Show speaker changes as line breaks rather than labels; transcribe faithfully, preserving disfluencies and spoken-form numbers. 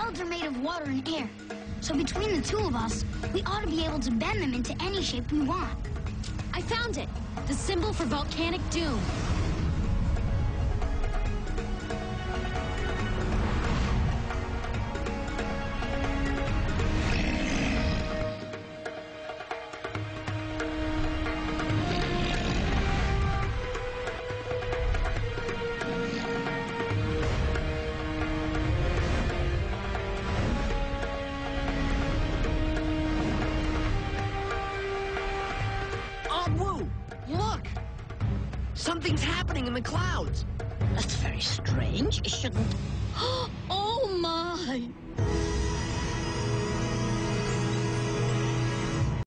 Clouds are made of water and air. So between the two of us, we ought to be able to bend them into any shape we want.
I found it! The symbol for volcanic doom.
Look! Something's happening in the clouds.
That's very strange. It shouldn't...
Oh my!